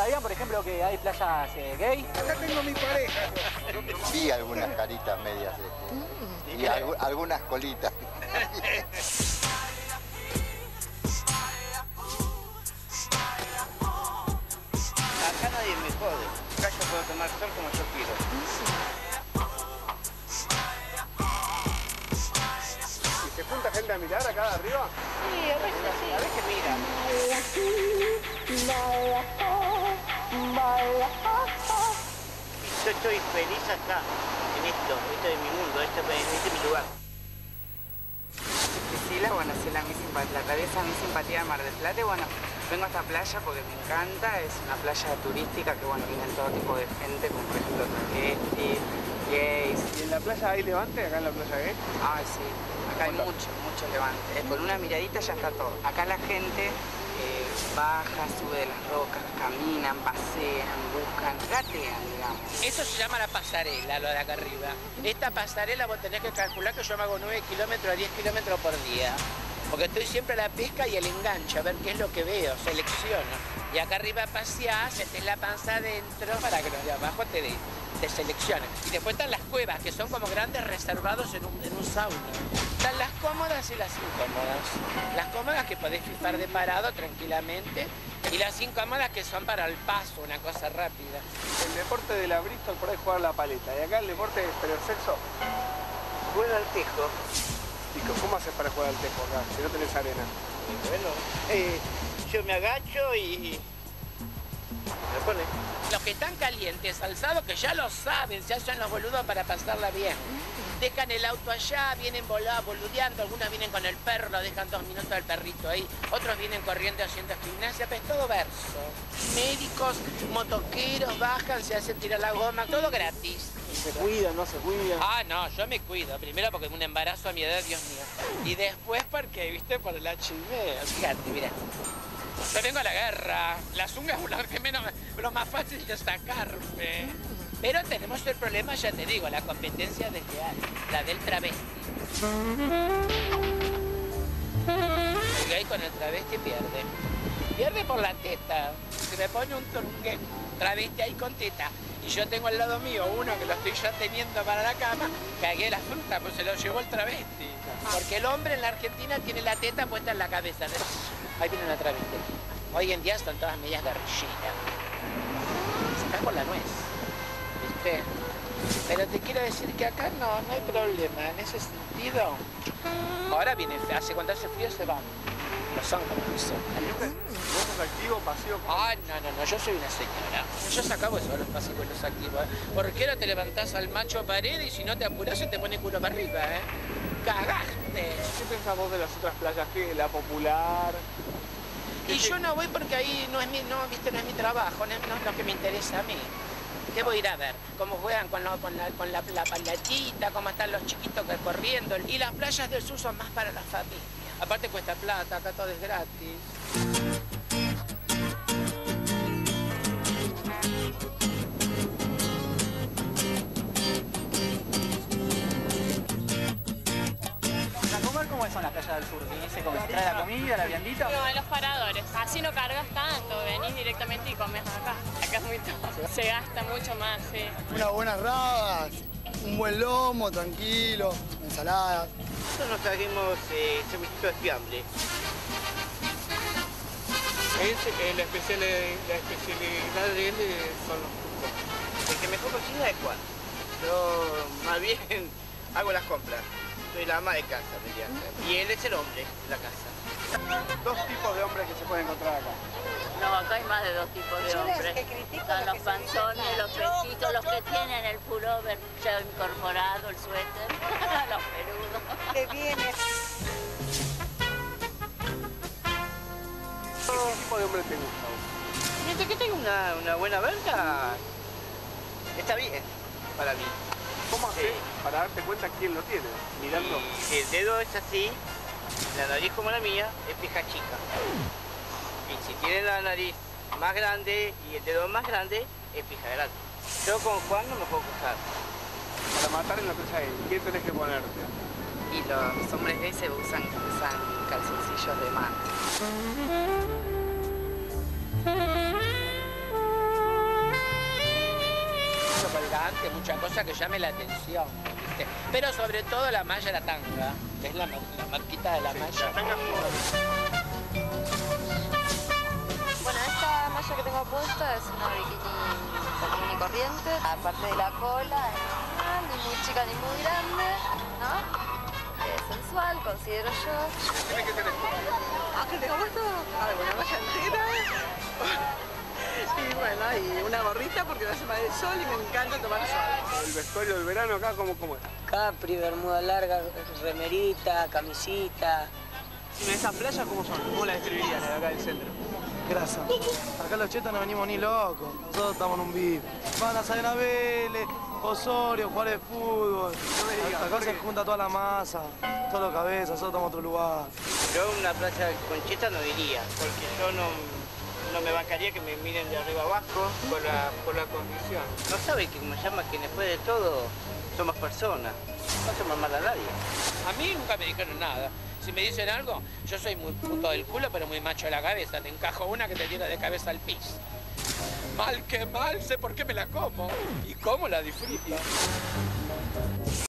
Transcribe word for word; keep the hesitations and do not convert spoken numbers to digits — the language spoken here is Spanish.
¿Sabían, por ejemplo, que hay playas eh, gay? Acá tengo mi pareja. Vi algunas caritas medias este, y algu algunas colitas. Acá nadie me jode. Acá yo puedo tomar sol como yo quiero. ¿Y se junta gente a mirar acá arriba? Sí, a veces sí, a veces mira. Yo estoy feliz acá, en esto, esto es mi mundo, esto es, este es mi lugar. Priscila, bueno, sí, la, mi simpatía, la atraviesa mi simpatía de Mar del Plata. Y bueno, vengo a esta playa porque me encanta, es una playa turística que bueno, vienen todo tipo de gente, como por ejemplo travestis, gays. ¿Y en la playa hay levante, acá en la playa gay? Ay, sí, acá hay mucho, mucho levante. Con una miradita ya está todo. Acá la gente eh, baja, sube de las rocas, caminan, pasean, buscan, gatean, digamos. Eso se llama la pasarela, lo de acá arriba. Esta pasarela vos tenés que calcular que yo me hago nueve kilómetros a diez kilómetros por día. Porque estoy siempre a la pesca y el enganche, a ver qué es lo que veo, selecciono. Y acá arriba paseás, metés la panza adentro para que los de abajo te, de, te seleccionen. Y después están las cuevas, que son como grandes reservados en un, en un sauna. Están las cómodas y las incómodas. Las cómodas que podés fifar de parado tranquilamente y las incómodas que son para el paso, una cosa rápida. El deporte de la Bristol por ahí jugar la paleta. Y acá el deporte, pero el sexo. Bueno, al tejo. ¿Cómo haces para jugar al tejo acá, si no tenés arena? Y bueno, eh, yo me agacho y... me pone. Los que están calientes, alzados, que ya lo saben, se hacen los boludos para pasarla bien. Dejan el auto allá, vienen volados, boludeando, algunos vienen con el perro, lo dejan dos minutos al perrito ahí, otros vienen corriendo haciendo gimnasia, pero es todo verso. Médicos, motoqueros, bajan, se hacen tirar la goma, todo gratis. ¿Se cuidan, no se cuidan? Ah, no, yo me cuido. Primero porque un embarazo a mi edad, Dios mío. Y después porque, viste, por el H I V. Fíjate, mira. Yo vengo a la guerra. Las ungas es lo que menos, lo más fácil de sacarme. Pero tenemos el problema, ya te digo, la competencia desleal, la del travesti. El gay con el travesti pierde. Pierde por la teta. Se me pone un, un travesti ahí con teta. Y yo tengo al lado mío uno que lo estoy ya teniendo para la cama, cagué la fruta, pues se lo llevó el travesti. Porque el hombre en la Argentina tiene la teta puesta en la cabeza. Ahí viene una travesti. Hoy en día son todas medias guerrilleras. Están con la nuez, ¿viste? Pero te quiero decir que acá no, no hay problema. En ese sentido, ahora viene, hace cuando hace frío se van. No son como nosotros. ¿Vos sos activo, pasivo? Ah, no, no, no, yo soy una señora. Yo sacabo eso, los pasivos y los activos. ¿eh? Porque ahora te levantás al macho pared y si no te apuras se te pone culo para arriba, ¿eh? ¡Cagaste! ¿Qué pensás vos de las otras playas? ¿Qué? ¿La Popular? Y yo no voy porque ahí no es mi, no, viste, no es mi trabajo, no es, no es lo que me interesa a mí. ¿Qué voy a ir a ver? ¿Cómo juegan con, lo, con, la, con la, la palatita? ¿Cómo están los chiquitos corriendo? Y las playas del sur son más para la familia. Aparte cuesta plata, acá todo es gratis. ¿Cómo son las playas del sur? ¿Viniste cómo se trae la comida, la viandita? No, en los paradores. Así no cargas tanto, venís directamente y comes acá. Acá es muy todo. Se gasta mucho más, sí. Unas buenas rabas, un buen lomo, tranquilo, ensaladas. Nosotros nos trajimos eh, semillito de fiambre. Es, eh, la, especial, la especialidad de él eh, son los turcos. El que mejor cocina es Juan. Yo más bien hago las compras. Soy la ama de casa, vendría a ser. Y él es el hombre de la casa. Dos tipos de hombres que se pueden encontrar acá. No, acá hay más de dos tipos de hombres. Están los panzones, los petitos, los que tienen el pullover ya incorporado, el suéter, los peludos. Te viene. ¿Qué tipo de hombre te gusta vos? Mientras que tenga una, una buena verga, está bien para mí. ¿Cómo haces sí. para darte cuenta quién lo tiene? Mirando. Y si el dedo es así, la nariz como la mía, es pija chica. Y si tiene la nariz más grande y el dedo más grande, es pija grande. Yo con Juan no me puedo quejar. Para matar en la playa gay, ¿qué tenés que ponerte? Y los hombres gays se usan, usan calzoncillos de mar. elegante, mucha cosa que llame la atención, ¿viste? Pero sobre todo la malla, la tanga, que es la, la marquita de la Sí, malla. la tanga. Bueno, esta malla que tengo puesta es una bikini común y corriente. Aparte de la cola, eh, ni muy chica ni muy grande, ¿no? Es sensual, considero yo. Tiene que tener. Ah, que tengo puesto alguna malla entera. Y bueno, y una gorrita porque me hace mal el sol y me encanta tomar sol. El vestuario del verano acá, ¿cómo, cómo es? Capri, bermuda larga, remerita, camisita. ¿Y esas playas cómo son? ¿Cómo las describirías de acá del centro? Grasa. Acá los chetos no venimos ni locos. Nosotros estamos en un V I P. Van a Sabina Vélez, Osorio, jugar de fútbol. No me digas, Acá ¿por se qué? junta toda la masa, todos los cabezas, nosotros estamos en otro lugar. Yo a una playa concheta no iría, porque yo no, no me bancaría que me miren de arriba abajo. Por la, por la condición. No sabe que me llama que después de todo somos personas, no hacemos mal a nadie. A mí nunca me dijeron nada. Si me dicen algo, yo soy muy puto del culo, pero muy macho de la cabeza. Te encajo una que te tira de cabeza al piso. Mal que mal, sé por qué me la como y cómo la disfruto.